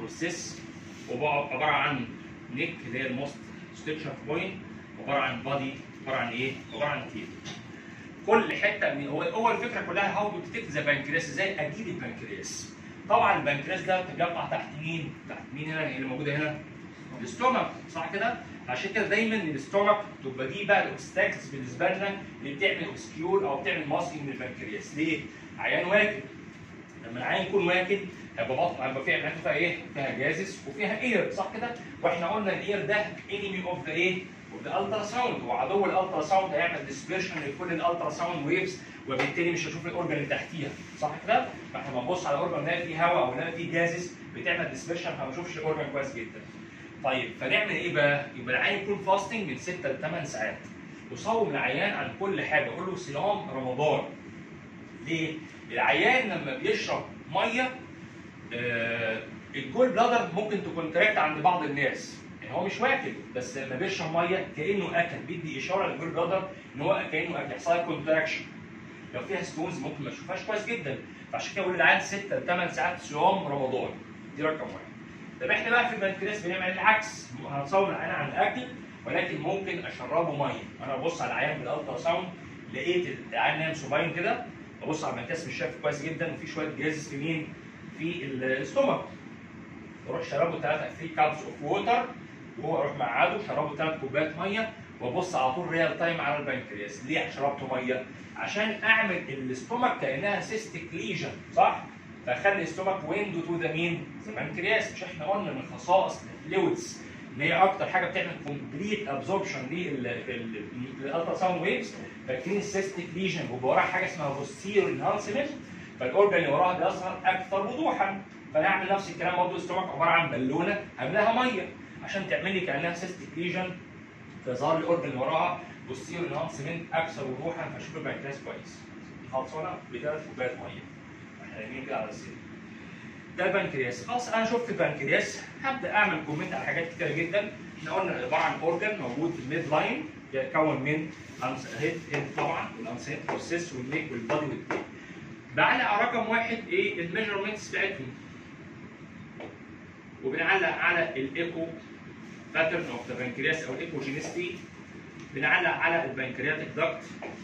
والسيس، وعباره عن نيك اللي هي الموست ستيتشر بوينت، عباره عن بادي، عباره عن ايه؟ عباره عن تيل. كل حته من هو الفكره كلها هاو تو ديتكت ذا بانكرياس، ازاي اجيب البنكرياس. طبعا البنكرياس ده بيقع تحت مين؟ تحت مين هنا اللي موجوده هنا؟ الاستومك، صح كده؟ عشان كده دايما الاستومك تبقى دي بقى الاوبستاكلز بالنسبه لنا اللي بتعمل اوبسكيور او بتعمل ماسكينج من البنكرياس. ليه؟ عيان واكل. لما العيان يكون واكل هيبقى فيها ايه؟ فيها جازس وفيها اير، صح كده؟ واحنا قلنا الاير ده انمي اوف ذا ايه؟ اوف ذا الترا ساوند، وعدو الالترا ساوند هيعمل ديسبيرشن لكل الالترا ساوند ويفز، وبالتالي مش هشوف الاورجن اللي تحتيها، صح كده؟ فاحنا لما نبص على الاورجن نلاقي فيه هواء او نلاقي فيه جازس بتعمل ديسبيرشن فما نشوفش الاورجن كويس جدا. طيب فنعمل ايه بقى؟ يبقى العيان يكون فاستنج من 6 ل 8 ساعات. وصوم العيان عن كل حاجه، قول له صيام رمضان. ليه؟ العيان لما بيشرب ميه الجول بلادر ممكن تكونتراكت عند بعض الناس، يعني هو مش واكل بس لما بيشرب ميه كانه اكل، بيدي اشاره للجول بلادر ان هو كانه اكل، يحصل كونتراكشن. لو فيها ستونز ممكن ما تشوفهاش كويس جدا، فعشان كده بقول للعيان 6 ل 8 ساعات صيام رمضان. دي رقم واحد. طب احنا بقى في البنكرياس بنعمل العكس، هنصور العيان عن الاكل ولكن ممكن اشربه ميه. انا ببص على العيان بالالترا ساوند لقيت العيان نايم صباين كده، ببص على البنكرياس مش شايف كويس جدا وفي شويه جازز في مين؟ في الاستومك. بروح شربه 3 كابس اوف ووتر، وهو اروح مقعده شربه 3 كوبايات ميه، وابص على طول ريال تايم على البنكرياس. ليه شربته ميه؟ عشان اعمل الاستومك كانها سيستيك ليجن، صح؟ فخلي الاستومك ويندو تو ذا مين؟ ذا بنكرياس. مش احنا قلنا من خصائص الفلويدز ان هي اكتر حاجه بتعمل كومبليت ابزوربشن للالترا ساوند ويفز. فاكرين السيستيك ليجن وبيبقى وراها حاجه اسمها بوستيريور انهانسمنت، فالاورجن اللي وراها بيظهر اكثر وضوحا. فنعمل نفس الكلام برضه، الاستومك عباره عن بالونه هملاها ميه عشان تعمل لي كانها سيستيك ليجن، فيظهر لي الاورجن اللي وراها بوستيريور انهانسمنت اكثر وضوحا، فاشوف البنكرياس كويس. خلصانه ب3 كوبايات ميه. احنا نايمين كده على السرير. ده البنكرياس. خلاص انا شفت البنكرياس، هبدا اعمل كومنت على حاجات كتيره جدا. احنا قلنا عباره عن اورجن موجود في الميد لاين يتكون من هيد طبعا والانسيت والسيس والنيك والبادي والتيل. بعلق على رقم واحد ايه؟ الميجرمنتس بتاعتهم. وبنعلق على الايكو باترن اوف ذا بنكرياس او الايكوجينيستي. بنعلق على البنكرياتيك داكت.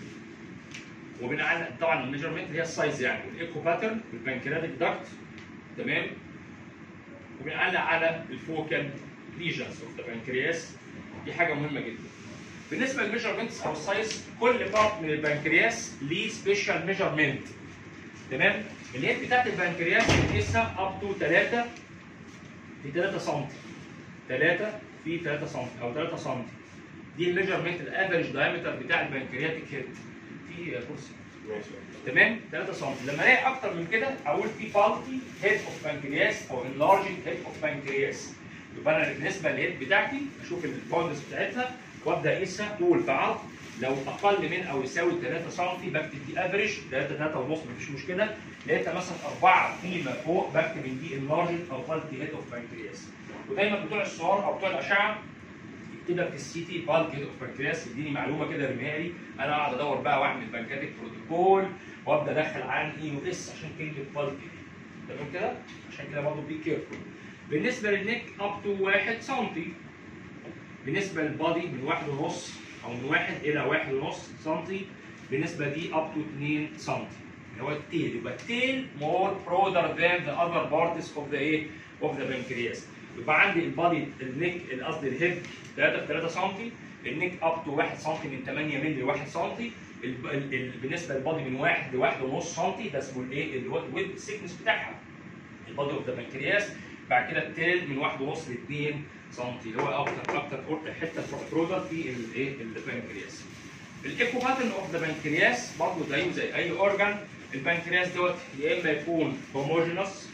وبنعلق طبعا الميجرمنت اللي هي السايز يعني، والايكو باترن والبنكرياتيك داكت، تمام؟ وبنعلق على الفوكال ليجنز اوف ذا بنكرياس. دي حاجه مهمه جدا. بالنسبه للميجرمنتس او السايز، كل بارت من البنكرياس ليه سبيشال ميجرمنت، تمام؟ اليد بتاعت البنكرياس بنقيسها اب تو 3 في 3 سم. 3 في 3 سم او 3 سم. دي الميجرمنت الافريج دايمتر بتاع البنكرياتيك هيد. في كرسي. تمام؟ 3 سم. لما الاقي اكتر من كده اقول في فالتي هيد اوف بنكرياس او انلارجنج هيد اوف بنكرياس. يبقى انا بالنسبه للهيد بتاعتي اشوف البوندس بتاعتها وابدا اقيسها طول في عرض. لو اقل من او يساوي 3 سم بكتب دي افريج، 3 ونص مفيش مشكله. لقيتها مثلا 4 فيما فوق بكتب ان دي انلارجنج او فالتي هيد اوف بنكرياس. ودايما بتوع الصور او بتوع الاشعه يكتبها في السي تي فالتي هيد اوف بنكرياس، يديني معلومه كده يرميها لي، انا اقعد ادور بقى واعمل بنكاتيك بروتوكول وابدا ادخل عن اي يو اس عشان كلمه فالتي. تمام كده؟ عشان كده برضه بي كيرفول. بالنسبه للنيك اب تو 1 سم. بالنسبه للبادي من 1.5 او من 1 الى 1.5 سم. بالنسبه دي اب تو 2 سم اللي هو التيل. يبقى التيل مور برودر ذان ذا اذر بارتس اوف ذا ايه؟ اوف ذا بنكرياس. يبقى عندي البادي النيك قصدي الهيد 3 في 3 سم، النيك اب تو 1 سم من 8 مللي ل 1 سم. بالنسبه للبادي من 1 ل 1.5 سم، ده اسمه الايه؟ الويد السيكنس بتاعها البادي اوف ذا بنكرياس. بعد كده التيل من 1.5 ل 2 سم اللي هو اكتر حته برودر في الايه؟ البنكرياس. الايكو باترن اوف ذا بنكرياس برضه زيه زي اي اورجان. البنكرياس دوت يا اما يكون هوموجينوس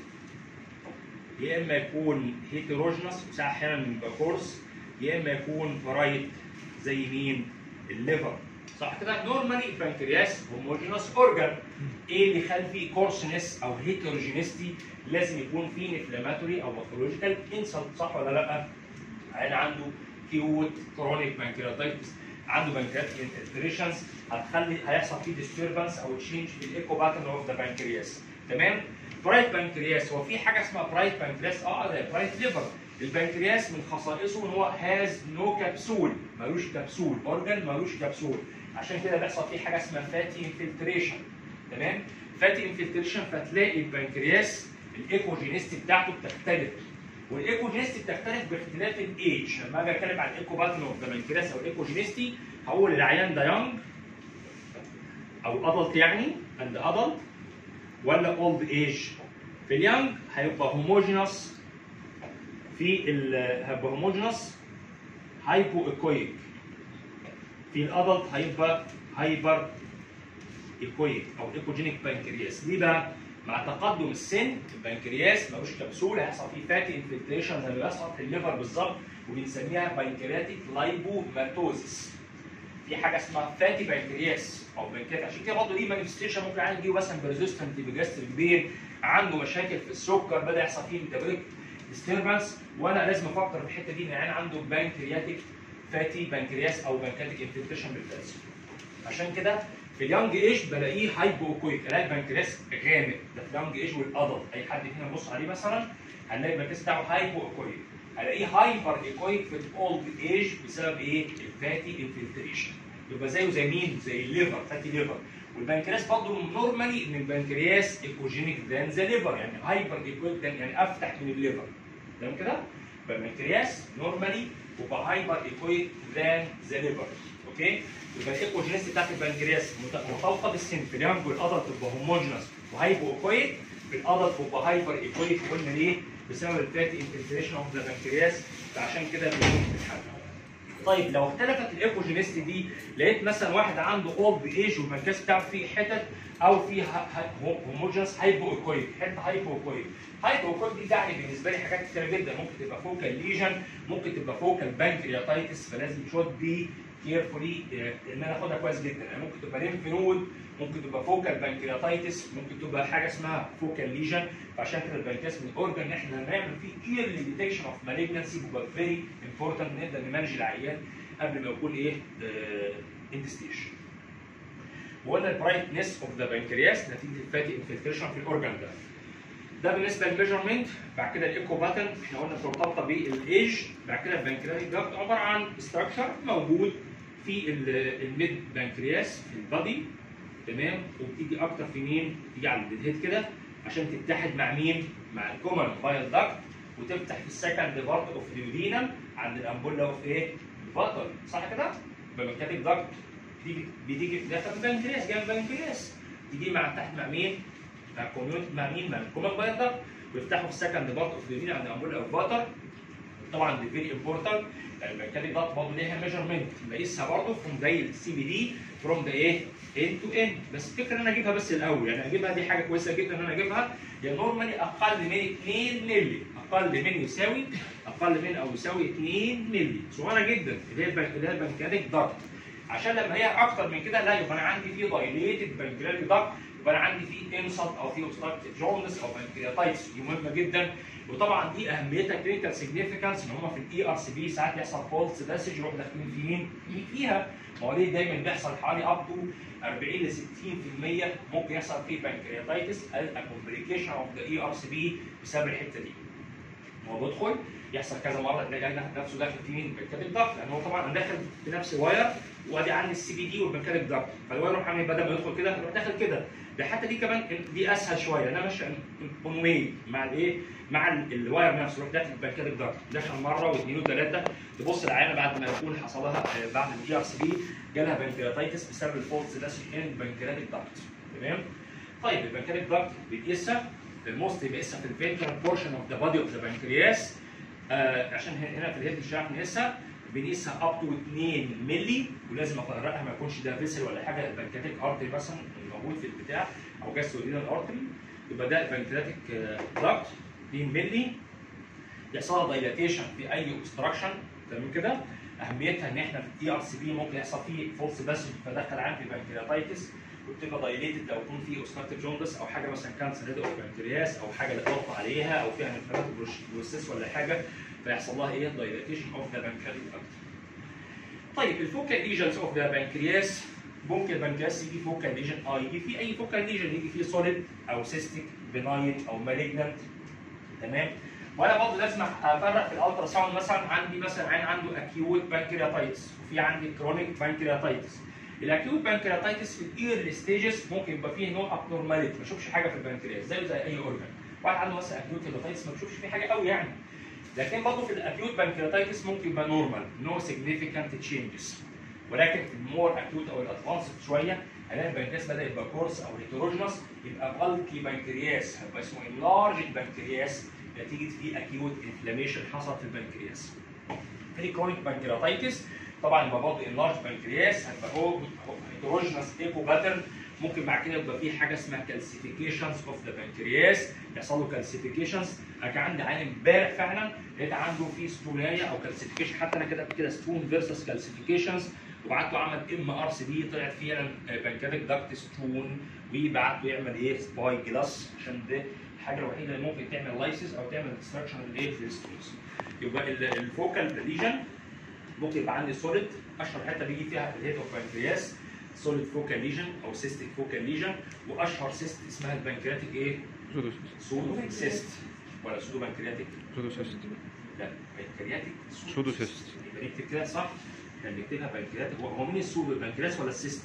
يا اما يكون هيتروجينوس، وساعات احيانا يبقى كورس، يا اما يكون فرايت زي مين؟ الليفر، صح كده؟ نورمالي البنكرياس هوموجينوس اورجان. ايه اللي يخلي فيه كورسنس او هيتروجينيستي؟ لازم يكون فيه انفلاماتوري او باثولوجيكال انسلت، صح ولا لا؟ عيل عنده كيوت كرونيك بنكرياتايتس، عنده بنكرياتيك انفلتريشنز، هيحصل فيه ديستربنس او تشينج في الايكو باترن اوف ذا بنكرياس. تمام؟ برايت بنكرياس، هو في حاجه اسمها برايت بنكرياس؟ ده برايت ليفر. البنكرياس من خصائصه ان هو هاز نو كبسول، ملوش كبسول، اورجان ملوش كبسول، عشان كده بيحصل فيه حاجه اسمها فاتي انفلتريشن. تمام؟ فاتي انفلتريشن، فتلاقي البنكرياس الايكوجينيستي بتاعته بتختلف، والايكوجينيستي بتختلف باختلاف الايج. لما اجي اتكلم عن الايكو باترن اوف ذا بنكرياس او الايكوجينيستي، هقول العيان ده يونج او ادلت يعني، اند ادلت ولا اولد ايج. في اليونج هيبقى هوموجينوس، هيبقى هوموجينوس هايبو ايكويك. في الادلت هيبقى هايبر ايكويك او ايكوجينيك بنكرياس. ليه بقى؟ مع تقدم السن البنكرياس ملوش كبسول، هيحصل فيه فاتي انفلتريشن زي ما بيحصل في الليفر بالظبط، وبنسميها بنكرياتيك لايبوماتوزس. في حاجه اسمها فاتي بنكرياس او بنكريات، عشان كده برضه دي مانيفستيشن ممكن عندي يجيبه مثلا بريزيستنت بجاستريك بين، عنده مشاكل في السكر، بدا يحصل فيه ميتابوليك ديستربنس، وانا لازم افكر في الحته دي ان يعني عنده بنكرياتيك فاتي بنكرياس او بنكرياتيك انفلتريشن بالفاتس. عشان كده في اليونج ايج بلاقيه هايبوكويك، الاقي البنكرياس غامق، ده في اليونج ايج والادلت. اي حد هنا نبص عليه مثلا هنلاقي البنكرياس بتاعه هايبوكويك. الاقيه هايبر ايكويك في الاولد ايج بسبب ايه؟ الفاتي انفلتريشن. يبقى زيه زي مين؟ زي الليفر، فاتي ليفر. والبنكرياس برضه نورمالي ان البنكرياس ايكوجينيك ذان ذا ليفر، يعني هايبر ايكويك يعني افتح من الليفر. تمام كده؟ يبقى البنكرياس نورمالي يبقى هايبر ايكويك ذان ذا ليفر. اوكي؟ يبقى الايكوجينيستي بتاعت البنكرياس مرتبطه بالسن. في اليونج والادلت تبقى هوموجينوس وهايبو ايكويك، في الادلت تبقى هايبر ايكويك. قلنا ليه؟ بسبب الفاتي انفلتريشن اوف ذا بنكرياس، فعشان كده بنتحل. طيب لو اختلفت الايكوجينيستي دي، لقيت مثلا واحد عنده اولد ايج والبنكرياس بتاعه فيه حتت او فيه هوموجينوس هايبو ايكويك، حته هايبو ايكويك. هايبو ايكويك دي يعني بالنسبه لي حاجات كتيره جدا، ممكن تبقى فوكال ليجن، ممكن تبقى فوكال بانكرياتايتس، فلازم شوت بي كيرفولي ان انا اخدها كويس جدا. يعني ممكن تبقى ليمف نود، ممكن تبقى فوكال بانكرياتايتس، ممكن تبقى حاجه اسمها فوكال ليجن. فعشان كده البنكرياس من الاورجن ان احنا نعمل فيه ايرلي ديتكشن اوف مالجنسي، بيبقى فيري امبورتنت نقدر نمانج العيان قبل ما يكون ايه؟ اند ستيج. وقلنا البرايتنس اوف ذا بنكرياس نتيجه الفاتي انفلتريشن في الاورجن ده. ده بالنسبه للميجرمنت. بعد كده الايكو باتن احنا قلنا مرتبطه بالايج. بعد كده البنكرياتيك داكت عباره عن ستراكشر موجود في الميد بنكرياس في البادي، تمام؟ وبتيجي اكتر في مين؟ تيجي على الهيد كده عشان تتحد مع مين؟ مع الكومن بايل داكت، وتفتح في السكند بارت اوف اليودينم عند الامبولا اوف ايه؟ الفاتر، صح كده؟ البنكرياتيك داكت بتيجي في داخل البنكرياس، جنب البنكرياس، تيجي مع تحت مع مين؟ مع الكوميونتي، مع مين؟ مع الكومن بايل داكت، ويفتحوا في السكند بارت اوف اليودينم عند الامبولا اوف الفاتر. طبعا دي فيري امبورتنت، البنكرياتيك داكت برضه ليها ميجرمنت بقيسها برضه فروم زي السي بي دي فروم ذا ايه؟ اند تو اند. بس الفكره ان انا اجيبها بس الاول، يعني اجيبها دي حاجه كويسه جدا ان انا اجيبها، هي نورمالي اقل من 2 مللي، اقل من يساوي اقل من او يساوي 2 مللي، صغيره جدا اللي هي البنكرياتيك داكت. عشان لما هي اكتر من كده لا يبقى انا عندي في دايليتد بنكرياتيك داكت، يبقى انا عندي في انسلت او في اوبستراكتيف جوندس او بنكرياتايتس، دي مهمه جدا. وطبعا دي اهميتها كلينيكال سيجنيفيكانس، ان هم في الاي ار سي بي ساعات يحصل فولس باسج يروح داخلين فين؟ فيها. مواليد دايما بيحصل حوالي اب تو 40 ل 60% ممكن يحصل فيه بنكرياتايتس كومبليكيشن اوف ذا اي ار سي بي بسبب الحته دي. هو بيدخل يحصل كذا مره تلاقي نفسه داخل في مين؟ البنكرياتيك داكت، لان هو طبعا انا داخل في نفس الواير وادي عندي السي بي دي والبنكرياتيك داكت، فالواير يروح عامل بدل ما يدخل كده يروح داخل كده. ده حتى دي كمان دي اسهل شويه، انا ماشي اون واي مع الايه؟ مع الواير نفسه، يروح داخل البنكرياتيك داكت، دخل مره واثنين وثلاثه، تبص العيانه بعد ما يكون حصل لها بعد الاي ار سي بي جالها بنكرياتايتس بسبب الفولس باسج ان البنكرياتيك داكت، تمام؟ طيب البنكرياتيك داكت بتقيسها الموست بيقيسها في الفنترال بورشن اوف ذا بادي اوف ذا بنكرياس، عشان هنا في الهيد مش هنعرف نقيسها، بنقيسها اب تو 2 مللي، ولازم افرقها ما يكونش ده فيسل ولا حاجه، البنكرياتيك ارتري مثلا موجود في البتاع او جاسترودينال ارتري، يبقى ده البنكرياتيك داكت 2 مللي، يحصل لها دايلاتيشن في اي اوبستراكشن، تمام كده؟ اهميتها ان احنا في الاي ار سي بي ممكن يحصل فيه فولس باسج فدخل عندي بنكرياتايتس، وبتبقى دايليتد لو يكون في اوبستراكتيف جوندس او حاجه مثلا كانسر هيد اوف بنكرياس او حاجه اتوقع عليها او فيها انفلامات بروسيس ولا حاجه، فيحصل لها ايه؟ دايلاتيشن اوف ذا بنكرياتيك داكت. طيب الفوكال ليجنز اوف ذا بنكرياس ممكن البنكرياس يجي فوكال ليجن، يجي فيه اي فوكال ليجن، يجي فيه سوليد او سيستيك بناين او مالجنانت. تمام. وانا برضه لازم افرق في الالترا ساوند. مثلا عندي مثلا عين عنده اكيوت بانكرياتايتس وفي عندي كرونيك بانكرياتايتس. الاكيوت بانكرياتايتس في الايرلي ستيجز ممكن يبقى فيه نوع ابنورماليتي، ما اشوفش حاجه في البنكرياس زي اي اورجان. واحد عنده مثلا اكيوت هيباتايتس ما بشوفش فيه حاجه قوي يعني. لكن برضه في الاكيوت بانكرياتايتس ممكن يبقى نورمال، نو سيجنيفيكانت تشينجز. ولكن في المور اكيوت او الادفانسد شويه هنلاقي البنكرياس بدا يبقى كورس او هيتروجينوس، يبقى بالكي بنكرياس، هيبقى اسمه انلارج بنكرياس نتيجه في اكيوت انفلاميشن حصل في البنكرياس. في كرونيك بانكرياتايتس طبعا يبقى برضه انلارج بنكرياس، هيبقى هو هيتروجينوس ايكو باترن. ممكن بعد كده يبقى في حاجه اسمها كالسيفيكيشنز اوف ذا بنكرياس، يحصل له كالسيفيكيشنز. انا كان عندي عيان امبارح فعلا لقيت عنده في ستونايه او كالسيفيكيشن، حتى انا كده كده ستون فيرسس كالسيفيكيشنز، وبعت له عمل MRCP طلعت فيها بنكرياتيك داكت ستون، وبعت له يعمل ايه سباي جلاس، عشان ده الحاجه الوحيده اللي ممكن تعمل لايسيس او تعمل ديستراكشن للايه في الستونز. يبقى الفوكال ليجن ممكن يبقى عندي سوليد، اشهر حته بيجي فيها الهيد اوف بانكرياس سوليد فوكال ليجن او سيستيك فوكال ليجن، واشهر سيست اسمها البنكرياتيك ايه؟ سودو سيست ولا سودو بنكرياتيك؟ سودو سيست. لا بنكرياتيك سودو سيست. يبقى نكتب كده صح؟ احنا بنكتبها بنكرياتيك. هو مين السودو، البنكرياس ولا السيست؟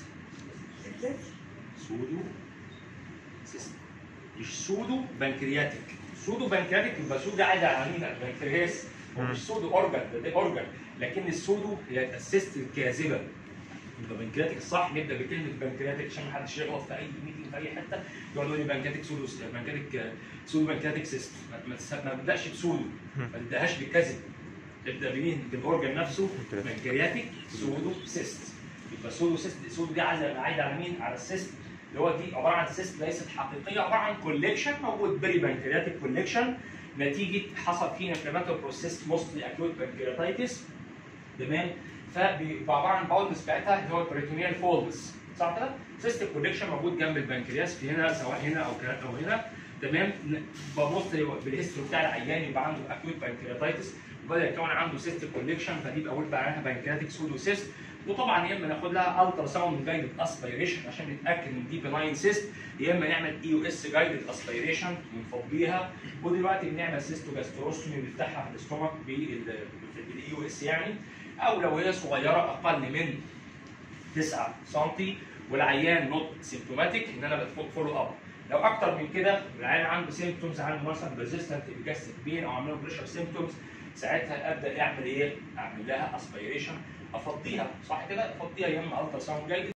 سودو سيست، مش سودو بنكرياتيك. سودو بنكرياتيك يبقى سودو قاعد على مين؟ البنكرياس. هو مش سودو اورجان، ده اورجان، لكن السودو هي السيست الكاذبه. يبقى بنكرياتيك الصح نبدا بكلمه بنكرياتيك عشان ما حدش يغلط في اي ميتنج في اي حته يقعد يقول لي بنكرياتيك سودو، بنكرياتيك سودو بنكرياتيك سيست. ما تبداش بسودو، ما تبداش بالكذب، تبدا بمين؟ بالاورجان نفسه. بنكرياتيك سودو سيست. يبقى سودو سيست، سودو دي عايده على مين؟ على السيست، اللي هو دي عباره عن سيست ليست حقيقيه، عباره عن كوليكشن موجود بري بنكرياتيك كوليكشن نتيجه حصل فيه انفلاماتوري بروسيس موستلي اكيوت بنكرياتايتس. تمام. فبيبقى عباره عن باولدز بتاعتها اللي هو البريتونيال فولدز، صح كده؟ سيستم كوليكشن موجود جنب البنكرياس في هنا، سواء هنا او هنا. تمام. ببص بالهيستوري بتاع العيان يبقى عنده اكيوت بنكرياتايتس وبدا يكون عنده سيستم كوليكشن، فدي بقول بقى عليها بنكرياتيك سودو سيست. وطبعا يا اما ناخد لها الترا ساوند جايدد اسبيريشن عشان نتاكد ان دي بناين سيست، يا اما نعمل EUS جايدد اسبيريشن ونفضيها. ودلوقتي بنعمل سيستوجاستروستومي بنفتحها في الاستومك بالEUS يعني، او لو هي صغيره اقل من 9 سم والعيان نوت سيمتوماتيك ان انا فولو اب. لو اكتر من كده العيان عنده سيمتومز، عنده مثلا ريزيستنت ايبيجاستيك بين او عامل له بريشر سيمتومز، ساعتها ابدا اعمل ايه؟ اعمل لها اسبيريشن، افضيها، صح كده؟ افضيها يا اما الترا ساوند جايدد